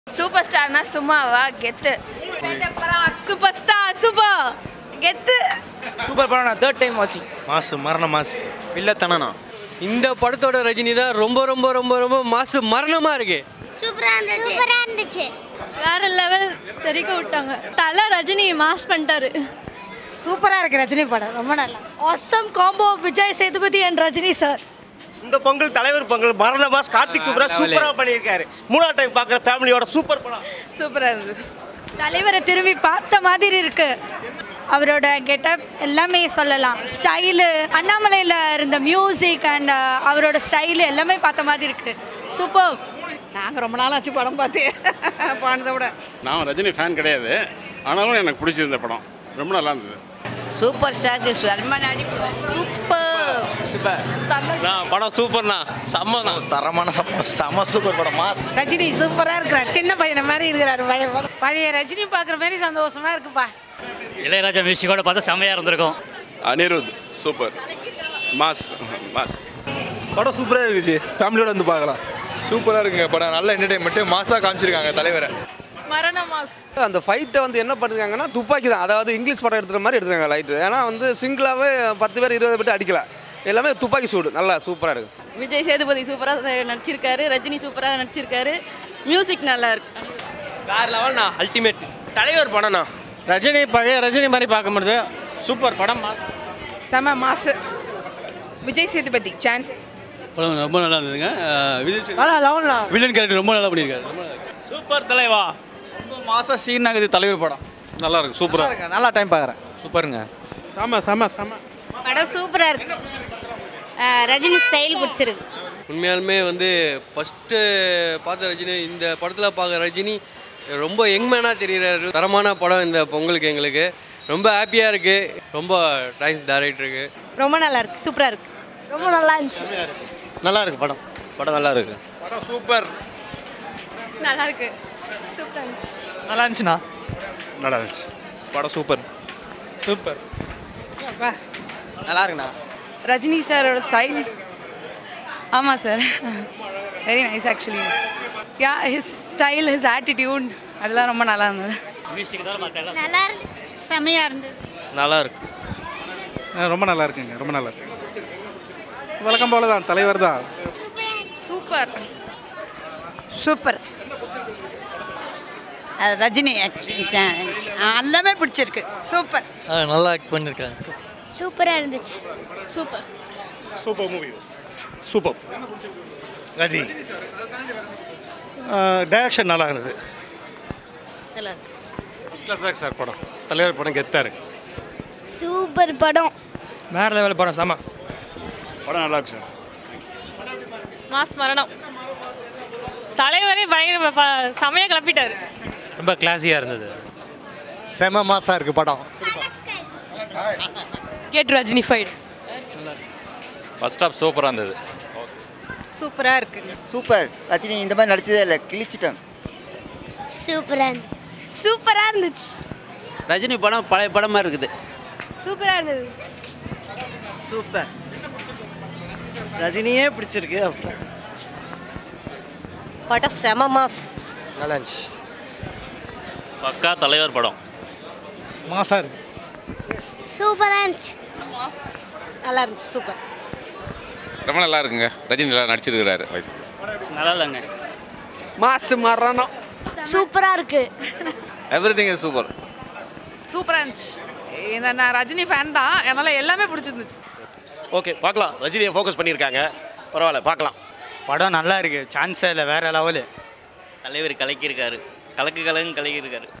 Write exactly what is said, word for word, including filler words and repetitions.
Super ஸ்டார்னா சும்மாவா கெத்து. சூப்பர் ஸ்டார் சூப்பர் கெத்து. சூப்பர் படம். நான் தேர்ட் டைம் வாட்சிங். மாஸ் MaranaMass வில்லத்தனா. இந்த படத்தோட ரஜினி தான் ரொம்ப ரொம்ப ரொம்ப ரொம்ப மாசு மரணமா இருக்கு. சூப்பரா இருந்துச்சு. சூப்பரா இருந்துச்சு. வேற லெவல் தெரிக்க விட்டாங்க. தல ரஜினி மாஸ் பண்ணிட்டாரு. சூப்பரா இருக்கு ரஜினி படம் ரொம்ப நல்லா. Awesome combo Vijay Sethupathi and Rajini sir. இந்த பொங்கல் தலைவர் பொங்கல் MaranaMass கார்த்திக் சூப்பரா சூப்பரா பண்ணியிருக்காரு. மூணாவது டைம் பார்க்குற ஃபேமிலியோட சூப்பர் படம். சூப்பரா இருந்தது. தலைவரை திரும்பி பார்த்த மாதிரி இருக்கு. அவரோட கெட்டப் எல்லாமே சொல்லலாம். ஸ்டைலு அண்ணாமலையில் இருந்த மியூசிக் அண்ட் அவரோட ஸ்டைலு எல்லாமே பார்த்த மாதிரி இருக்கு. சூப்பர். நாங்கள் ரொம்ப நாள் ஆச்சு படம் பார்த்து பானதை விட. நான் ரஜினி ஃபேன் கிடையாது, ஆனாலும் எனக்கு பிடிச்சிருந்த படம் ரொம்ப நல்லா இருந்தது. சூப்பர் ஸ்டார் சல்மான் நடிப்பு சூப்பர் சூப்பர் படம். சூப்பர்ண்ணா, செம்மண்ணா, தரமான செம்ம சூப்பர் படம். மாஸ் ரஜினி சூப்பராக இருக்கிறார். சின்ன பையனை மாதிரி இருக்கிறாரு. பழைய படம் பழைய ரஜினி பார்க்குற மாதிரி சந்தோஷமா இருக்குப்பா. இளையராஜா மியூசிக்கோட பார்த்தா செம்மையாக இருந்திருக்கும். அனிருத் சூப்பர். மாஸ் மாஸ் படம் சூப்பராக இருந்துச்சு. ஃபேமிலியோட வந்து பார்க்கலாம். சூப்பராக இருக்குங்க படம். நல்ல என்டர்டைன்மெண்ட்டு மாஸாக காமிச்சிருக்காங்க தலைவரை. MaranaMass. அந்த ஃபைட்டை வந்து என்ன பண்ணிருக்காங்கன்னா துப்பாக்கி தான். அதாவது இங்கிலீஷ் படம் எடுத்துகிற மாதிரி எடுத்துருக்காங்க லைட்டு. ஏன்னா வந்து சிங்கிளாகவே பத்து பேர் இருபது பேர் அடிக்கல. எல்லாமே துப்பாக்கி சூடு. நல்லா சூப்பராக இருக்கு. விஜய் சேதுபதி சூப்பராக நடிச்சிருக்காரு. ரஜினி சூப்பராக நடிச்சிருக்காரு. மியூசிக் நல்லா இருக்கு. வேற லெவல்ண்ணா, அல்டிமேட். தலைவர் படம்ண்ணா. ரஜினி பழைய ரஜினி மாதிரி பார்க்க முடியுது. சூப்பர் படம். மாஸ் செம மாசு. விஜய் சேதுபதி சான்ஸ். படம் ரொம்ப நல்லா இருந்ததுங்க. விஜய் நல்லா லெவல்ண்ணா. வில்லன் கேரக்டர் ரொம்ப நல்லா பண்ணியிருக்காரு. சூப்பர் தலைவா. ரொம்ப மாசா சீன் ஆகுது தலைவர் படம். நல்லா இருக்கு. சூப்பராக இருக்கு. நல்லா டைம் பார்க்குறேன். சூப்பருங்க. செம செம செம படம் சூப்பரா இருக்கு. ரஜினி ஸ்டைல் பிடிச்சிருக்கு. உண்மையாலுமே வந்து ஃபஸ்ட்டு பார்த்த ரஜினி இந்த படத்தில் பார்க்குற ரஜினி ரொம்ப யங்மேனாக தெரிகிறாரு. தரமான படம் இந்த பொங்கலுக்கு. எங்களுக்கு ரொம்ப ஹாப்பியாக இருக்குது. ரொம்ப தேங்க்ஸ் டைரக்டருக்கு. ரொம்ப நல்லா இருக்கு. சூப்பராக இருக்கு. ரொம்ப நல்லா இருந்துச்சு. நல்லா இருக்கு படம். படம் நல்லா இருக்கு. படம் சூப்பர். நல்லா இருக்கு. சூப்பரா இருந்துச்சு. நல்லா இருந்துச்சுண்ணா. நல்லா இருந்துச்சு. படம் சூப்பர் சூப்பர். நல்லா இருக்குண்ணா. ரஜினி சாரோட ஸ்டைல். ஆமாம் sir, very nice actually. Yeah his style, his attitude அதெல்லாம் ரொம்ப நல்லா இருந்தது. மியூசிக் தான் மற்ற எல்லாம் நல்லா இருந்துச்சு. செமையா இருந்தது. நல்லா இருக்கு. ரொம்ப நல்லா இருக்குங்க. ரொம்ப நல்லா இருக்கு. வழக்கம் போல தான் தலைவர் தான். Super super. ரஜினி எல்லாமே பிடிச்சிருக்கு. சூப்பர். நல்லா ஆக்ட் பண்ணியிருக்காங்க. சூப்பரா இருந்துச்சு. Super. Super movie. Super. Rajini direction நல்லா இருந்தது. நல்லா இருக்கு. ஃபஸ்ட் கிளாஸ் தான் சார் படம். தலைவர் படம் கெத்தாக இருக்கு. சூப்பர் படம். வேற லெவல் படம். செம படம் நல்லா இருக்கு சார். மாஸ் மரணம். தலைவரே பயங்கர செமையா கிளப்பிட்டாரு. ரொம்ப கிளாஸியாக இருந்தது. செம மாசா இருக்கு படம். கெட் ரஜினிஃபைட். ஃபர்ஸ்ட் ஹாஃப் சூப்பராக இருந்தது. சூப்பராக இருக்கு. சூப்பர். ரஜினி இந்த மாதிரி நடிச்சதே இல்லை. கிழிச்சிட்டேன். சூப்பரா இருந்துச்சு. சூப்பரா இருந்துச்சு. ரஜினி படம் பழைய படமாக இருக்குது. சூப்பரா இருந்தது. சூப்பர். ரஜினியே பிடிச்சிருக்கு. அப்புறம் படம் செம மாஸ். நல்லா இருந்துச்சு. பக்கா தலைவர் படம். மாசா இருக்கு. சூப்பரா இருந்துச்சு. நல்லா இருந்துச்சு. சூப்பர். ரொம்ப நல்லா இருக்குங்க. ரஜினி நல்லா நடிச்சிருக்கிறாரு. வயசு நல்லா இல்லைங்க. மாசு மரணம். சூப்பரா இருக்கு. Everything is super. சூப்பராக இருந்துச்சு. என்ன நான் ரஜினி ஃபேன் தான், என்னால் எல்லாமே பிடிச்சிருந்துச்சு. ஓகே பார்க்கலாம். ரஜினியை ஃபோக்கஸ் பண்ணியிருக்காங்க. பரவாயில்ல பார்க்கலாம். படம் நல்லா இருக்கு. சான்ஸே இல்லை. வேற லெவலு. தலைவர் கலக்கியிருக்காரு. கலக்கு கலங்கு கலக்கியிருக்காரு.